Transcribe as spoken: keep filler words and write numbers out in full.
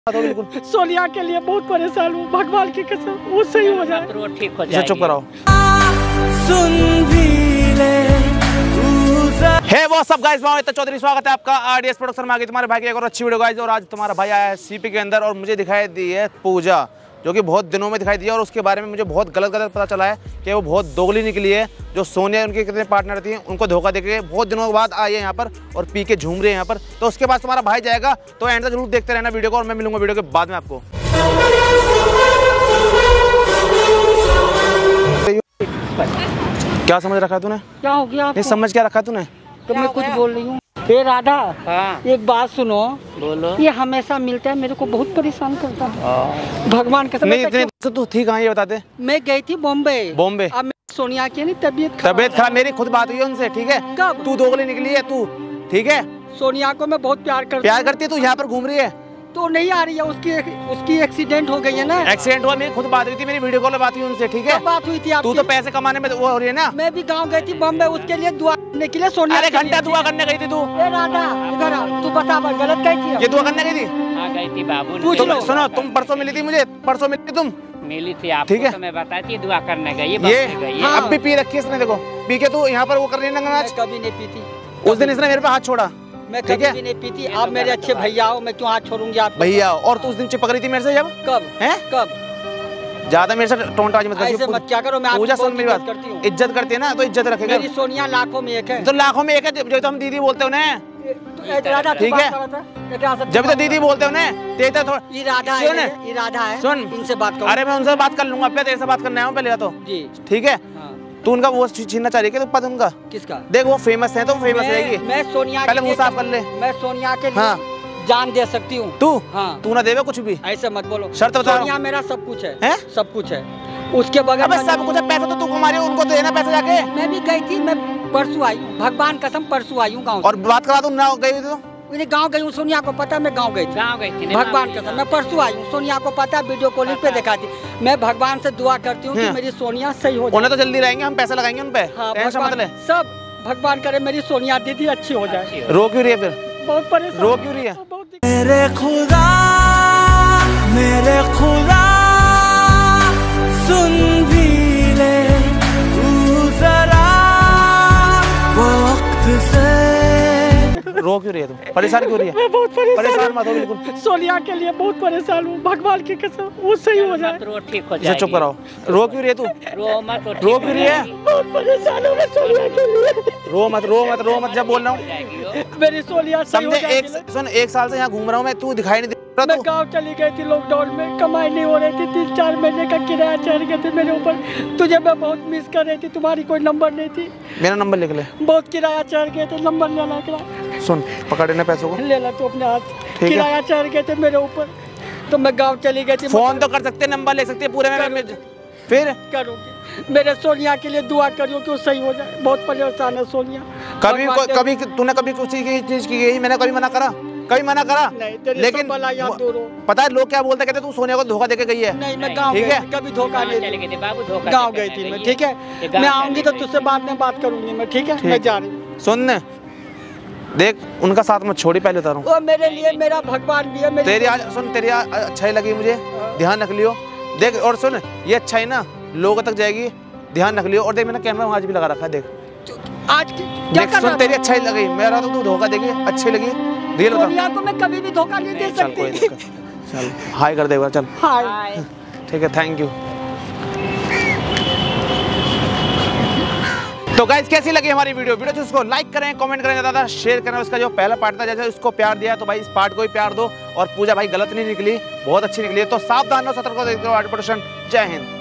बिल्कुल सोनिया के लिए बहुत परेशान हूँ, भगवान की कसम वो सही हो जाए, तो ठीक हो जाएगी। चुप कराओ। सुन भी ले हे वो सब गाइस, मैं चौधरी, स्वागत है आपका आरडीएस प्रोडक्शन में। आगे तुम्हारे भाई की एक और अच्छी वीडियो गाइस। और आज तुम्हारा भाई आया है सीपी के अंदर और मुझे दिखाई दी है पूजा, जो कि बहुत दिनों में दिखाई दी है। और उसके बारे में मुझे बहुत गलत गलत पता चला है कि वो बहुत दोगली निकली है। जो सोनिया उनके कितने पार्टनर थी उनको धोखा देके बहुत दिनों के बाद आई है यहाँ पर और पी के झूम रहे हैं यहाँ पर। तो उसके बाद तुम्हारा भाई जाएगा, तो एंड तक जरूर देखते रहना वीडियो को। और मैं मिलूंगा वीडियो के बाद में आपको। क्या समझ रखा है तूने? क्या हो गया? नहीं समझ क्या रखा है तूने? तो मैं कुछ बोल रही हूँ। हे राधा, हाँ। एक बात सुनो। बोलो। ये हमेशा मिलता है, मेरे को बहुत परेशान करता है, भगवान कसम। नहीं इतने तो तू थी कहाँ, ये बता दे। मैं गई थी बॉम्बे। बॉम्बे? अब मैं सोनिया की नहीं तबीयत खराब तबीयत खराब, मेरी खुद बात हुई है उनसे, ठीक है? कब? तू दोगली निकली है तू, ठीक है? सोनिया को मैं बहुत प्यार करती प्यार करती है, तू यहाँ पर घूम रही है तो नहीं आ रही है। उसकी उसकी एक्सीडेंट हो गई है ना। एक्सीडेंट हुआ, मेरी खुद बात हुई थी, मेरी वीडियो कॉल बात हुई उनसे, ठीक है? कब बात हुई थी आपकी? तू तो पैसे कमाने में वो हो रही है ना। मैं भी गांव गई थी बॉम्बे, उसके लिए दुआ करने के लिए। सोनिया अरे घंटा दुआ करने गई थी तू? ए राधा इधर आ, तू बता बस, गलत कही थी? ये दुआ करने गई थी? हाँ गई थी बाबू। पूछ लो। सुनो, तुम परसों मिली थी मुझे, परसों मिली थी तुम, मिली थी आपको, ठीक है? तो मैं बताई थी दुआ करने गई। ये गई हाँ। अब भी पी रखी है इसने, देखो पी के तू यहाँ पर वो कर रही है नंगनाच। मैं कभी नहीं पीती। उस दिन इसने मेरे पे हाथ छोड़ा, मैं ठीक कभी है? भी नहीं पीती। आप मेरे अच्छे भैया हो, मैं क्यों हाथ छोड़ूंगी आपको? भैया, और तू उस दिन चिपक रही थी मेरे से जब। कब हैं? कब? ज्यादा मेरे से टोंटाज मत ऐसे कर। मत क्या करो, मैं आपकी पूजा, सुन बहुत मेरी इज्जत बात, करती हूँ। इज्जत करती है ना तो इज्जत रखेगा। मेरी सोनिया लाखों में एक है। तो लाखों में एक है, जो तो हम दीदी बोलते हो उन्हें, राधा ठीक है? जब तो दीदी बोलते हो उन्हें, तेरा थोड़ा इरादा सुन, है, इरादा है। सुन, इनसे बात करो। अरे मैं उनसे बात कर लूंगा, पहले तेरे से बात करने आया हूं पहले तो, जी ठीक है? हाँ। तू उनका वो छीनना चाह रही है, पद उनका किसका? देख वो फेमस है तो फेमस मैं, रहेगी। मैं सोनिया पहले के मुंह लिए साफ कर ले। मैं सोनिया के लिए हाँ। जान दे सकती हूँ। तू हाँ। तू ना देवे कुछ भी, ऐसे मत बोलो। शर्त बता। सोनिया मेरा सब कुछ है, हैं? सब कुछ है। उसके बगैर अबे सब कुछ है, पैसा तो तू कमा रही है, उनको तो देना पैसा जाके। मैं भी गई थी, मैं परसों आई हूँ, भगवान कसम परसों आई हूँ गाँव। और बात करा दूं ना गई तो मैंने गाँव गई हूँ, सोनिया को पता है मैं गाँव गई थी। गाँव गई थी। भगवान कसम मैं परसों आई हूँ, सोनिया को पता है, वीडियो कॉलिंग पे देखा थी। मैं भगवान से दुआ करती हूँ कि हाँ। मेरी सोनिया सही हो जाए। उन्हें तो जल्दी रहेंगे, हम पैसा लगाएंगे उन पे, हाँ, टेंशन मत ले। भगवान सब भगवान करे मेरी सोनिया दीदी अच्छी हो जाए। रो क्यों रही है फिर? बहुत परेशान। रो क्यों रही है? बहुत दिक्कत। मेरे खुदा मेरे खुदा सुन भी ले तू जरा वक्त से। रो क्यों रही है तुम? परेशान क्यों रही है? मैं बहुत परेशान परेशान मत हो बिल्कुल। सोनिया के लिए बहुत परेशान हूँ, भगवान की कसम वो सही हो जाए। तो ठीक हो इसे जाएगी। चुप कराओ। रो क्यों रही है तू? रो मत, तो ठीक रो हो क्यों रही है? जाएगी। बहुत परेशान हूँ मैं सोनिया के लिए। रो मत, रो मत, रो मत, जब बोल रहा हूँ जाएगी वो। मेरी सोनिया सही हो समझे? एक जाएगी। सुन, एक साल से यहाँ घूम रहा हूँ मैं, तू दिखाई नहीं दे रहा मैं तू। गांव चली गई थी लॉकडाउन में, कमाई नहीं हो रही थी, तीन चार महीने का किराया चढ़ गए थे मेरे ऊपर। तुझे मैं बहुत मिस कर रही थी, तुम्हारी कोई नंबर नहीं थी। मेरा नंबर लिख ले। बहुत किराया चढ़ गए थे, नंबर ले ला के सुन, पकड़ लेना पैसों को, ले ला तू अपने हाथ। है। किराया चढ़ गए थे मेरे ऊपर, तो मैं गांव चली गई थी। फोन तो कर सकते, नंबर ले सकते पूरे में, में फिर करूँगी। मेरे सोनिया के लिए दुआ करियो कि वो सही हो जाए, बहुत परेशान है सोनिया। कभी भगवान के- कभी तूने कभी किसी की चीज की गई, मैंने कभी मना करा? कभी मना करा? नहीं, तेरी लेकिन सब भलाइयाँ वो- दूर हो। पता है लोग क्या बोलते, कहते तू सोनिया को धोखा देके गई है। नहीं, मैं गांव ठीक गई है? थी, कभी धोखा नहीं चली दी। गई थी बाबू, धोखा गांव देके गई थी चली मैं, गई। ठीक है? ये गाँव मैं चली आऊंगी तो गई। तुझसे बाद में बात करूंगी मैं, ठीक है? ठीक। मैं जा रही हूँ। सुन देख, उनका साथ मत छोड़ी, पहले उतारूं। वो मेरे लिए मेरा भगवान भी है। मेरी तेरी आज सुन, तेरी आज अच्छाई लगी मुझे, ध्यान रख लियो। देख और सुन, ये अच्छाई ना लोगों तक जाएगी, ध्यान रख लियो। और देख मैंने कैमरा आज भी लगा रखा है, देख आज की- क्या देख कर सुन, रहा तेरी था? अच्छाई लगी, मेरा तो तू धोखा देगी, अच्छी लगी, रियल बता। सोनिया को मैं कभी भी धोखा नहीं दे चल कोई सकती। दिक्कत, चल हाय कर दे एक बार, चल हाय। हाय। ठीक है, थैंक यू। तो गाइस कैसी लगी हमारी वीडियो? वीडियो तो उसको लाइक करें, कमेंट करें, ज़्यादा शेयर करें। उसका जो पहला पार्ट था, जैसे उसको प्यार दिया तो भाई इस पार्ट को भी प्यार दो। और पूजा भाई गलत नहीं निकली, बहुत अच्छी निकली है। तो सावधान रहो, सतर्क रहो, जय हिंद।